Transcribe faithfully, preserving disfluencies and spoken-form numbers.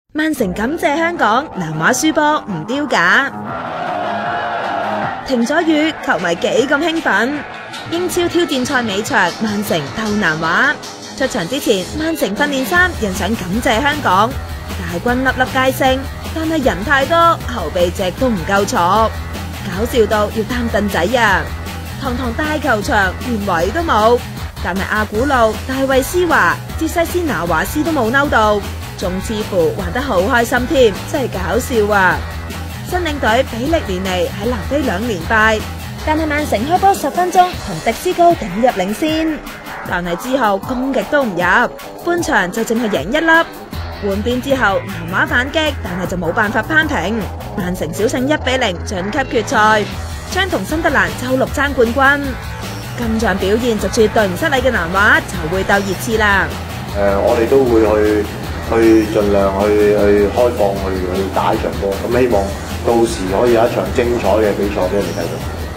曼城感謝香港，南華輸波唔丟架。停咗雨，球迷幾咁興奮。英超挑戰賽尾場，曼城鬥南華。出場之前，曼城訓練衫印上感謝香港，大軍粒粒皆星，但係人太多，後備席都唔夠坐，搞笑到要擔凳仔啊！堂堂大球場連位都冇，但係阿古路、大衛斯華、哲西斯拿華斯都冇嬲到，仲似乎玩得好開心添，真係搞笑啊！新領隊比利連尼喺南非兩連敗，但係曼城開波十分鐘同迪斯高頂入領先，但係之後攻極都唔入，半場就淨係贏一粒。換邊之後南華反擊，但係就冇辦法扳平，曼城小勝一比零晉級決賽，將同新德蘭周六爭冠軍。今場表現就絕對唔失禮嘅南華就會鬥熱刺啦。 誒、呃，我哋都會去去盡量去去開放去去打一場波，咁希望到時可以有一場精彩嘅比賽俾你睇到。